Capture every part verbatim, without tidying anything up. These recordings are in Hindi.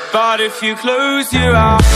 but if you close your eyes.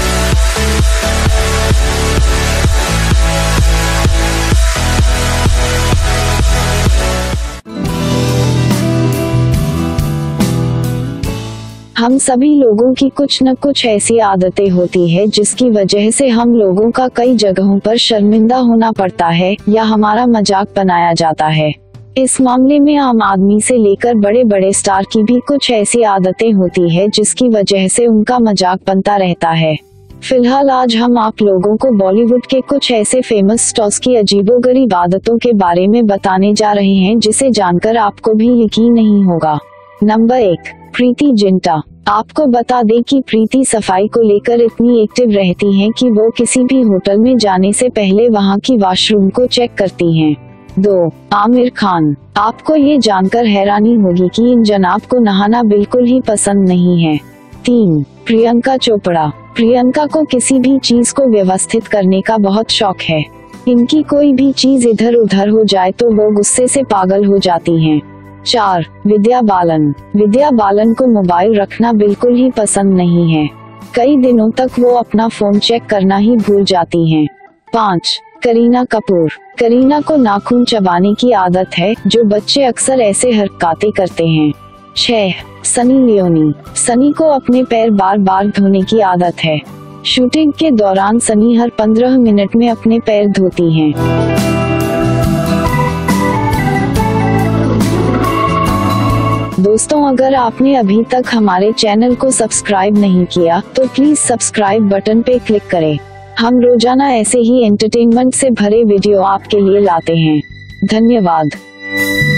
हम सभी लोगों की कुछ न कुछ ऐसी आदतें होती है जिसकी वजह से हम लोगों का कई जगहों पर शर्मिंदा होना पड़ता है या हमारा मजाक बनाया जाता है। इस मामले में आम आदमी से लेकर बड़े बड़े स्टार की भी कुछ ऐसी आदतें होती है जिसकी वजह से उनका मजाक बनता रहता है। फिलहाल आज हम आप लोगों को बॉलीवुड के कुछ ऐसे फेमस स्टार्स की अजीबोगरीब आदतों के बारे में बताने जा रहे हैं जिसे जानकर आपको भी यकीन नहीं होगा। नंबर एक, प्रीति जिंटा। आपको बता दें कि प्रीति सफाई को लेकर इतनी एक्टिव रहती हैं कि वो किसी भी होटल में जाने से पहले वहां की वॉशरूम को चेक करती हैं। दो, आमिर खान। आपको ये जानकर हैरानी होगी कि इन जनाब को नहाना बिल्कुल ही पसंद नहीं है। तीन, प्रियंका चोपड़ा। प्रियंका को किसी भी चीज को व्यवस्थित करने का बहुत शौक है। इनकी कोई भी चीज इधर उधर हो जाए तो वो गुस्से से पागल हो जाती हैं। चार, विद्या बालन। विद्या बालन को मोबाइल रखना बिल्कुल ही पसंद नहीं है। कई दिनों तक वो अपना फोन चेक करना ही भूल जाती हैं। पाँच, करीना कपूर। करीना को नाखून चबाने की आदत है जो बच्चे अक्सर ऐसे हरकतें करते हैं। छह, सनी लियोनी। सनी को अपने पैर बार बार धोने की आदत है। शूटिंग के दौरान सनी हर पंद्रह मिनट में अपने पैर धोती हैं। दोस्तों, अगर आपने अभी तक हमारे चैनल को सब्सक्राइब नहीं किया तो प्लीज सब्सक्राइब बटन पे क्लिक करें। हम रोजाना ऐसे ही एंटरटेनमेंट से भरे वीडियो आपके लिए लाते हैं। धन्यवाद।